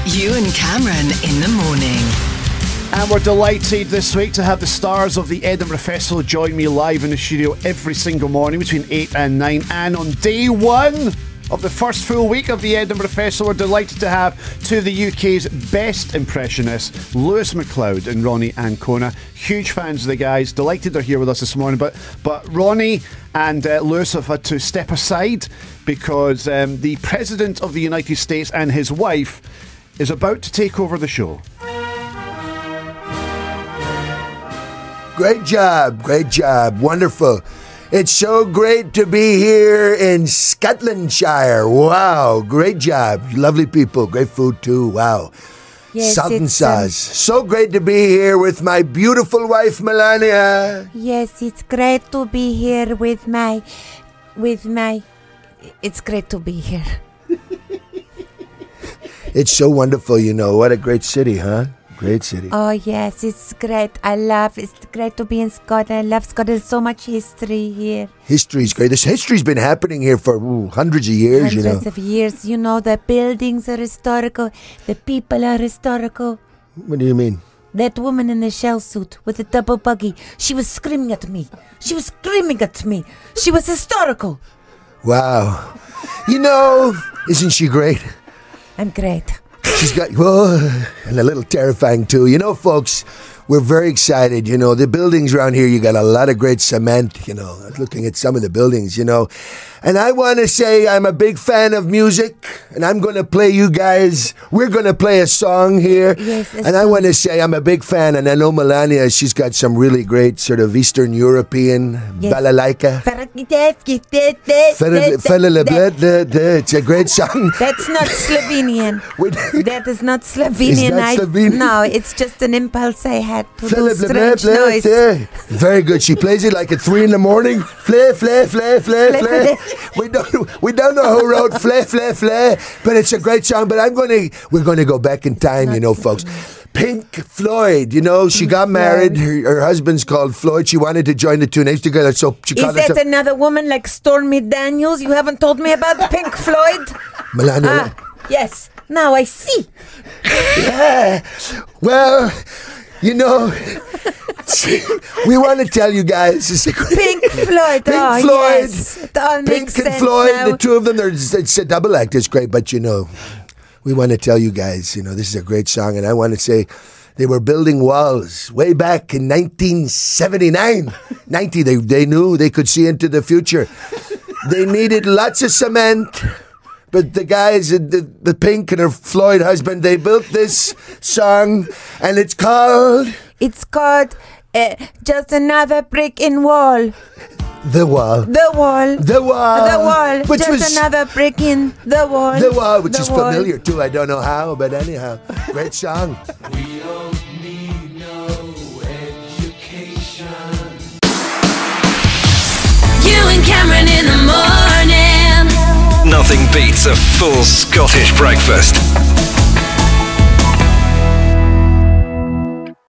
You and Cameron in the morning. And we're delighted this week to have the stars of the Edinburgh Festival join me live in the studio every single morning between 8 and 9. And on day one of the first full week of the Edinburgh Festival, we're delighted to have two of the UK's best impressionists, Lewis MacLeod and Ronnie Ancona. Huge fans of the guys. Delighted they're here with us this morning. But Ronnie and Lewis have had to step aside because the President of the United States and his wife is about to take over the show. Great job, wonderful. It's so great to be here in Scotlandshire. Wow, great job. Lovely people, great food too, wow. Yes, salt and sauce. So great to be here with my beautiful wife, Melania. Yes, it's great to be here with my... It's great to be here. It's so wonderful, you know. What a great city, huh? Great city. Oh, yes, it's great. It's great to be in Scotland. I love Scotland. So much history here. History's great. This history's been happening here for hundreds of years, Hundreds of years. You know, the buildings are historical. The people are historical. What do you mean? That woman in the shell suit with the double buggy, she was screaming at me. She was historical. Wow. You know, isn't she great? I'm great. She's got, and a little terrifying too. You know, folks, we're very excited. You know, the buildings around here, you got a lot of great cement, you know. I was looking at some of the buildings, you know. And I want to say I'm a big fan of music, and I'm going to play you guys. We're going to play a song here. Yes, and I want to say I'm a big fan, and I know Melania, she's got some really great sort of Eastern European balalaika. It's a great song. That's not Slovenian. That is not Slovenian. It's not Slovenian? No, it's just an impulse I had to do strange noise. Very good. She plays it like at 3 in the morning. Flay, flay, flay, flay, flay. We don't know who wrote Flay, flay, flay, but it's a great song. But we're going to go back in time, you know, folks. Pink Floyd, you know, she got married. Her husband's called Floyd. She wanted to join the two names together, so she called herself. Is that another woman like Stormy Daniels? You haven't told me about Pink Floyd? Melania. Yes. Now I see. Yeah. Well, you know, we want to tell you guys. Pink Floyd. Pink Floyd. Yes. It all Pink makes and sense Floyd, now. the two of them, it's a double act. It's great, but you know, we want to tell you guys, you know, this is a great song, and I want to say they were building walls way back in 1979. They knew they could see into the future. They needed lots of cement. But the guys, the Pink and her Floyd husband, they built this song, and it's called... It's called Just Another Brick in Wall. The Wall. The Wall. The Wall. The Wall. Which Just was, another brick in the wall. The Wall, which the is wall. familiar too. I don't know how, but anyhow, great song. We don't need no education. You and Cameron in the morning. Nothing beats a full Scottish breakfast.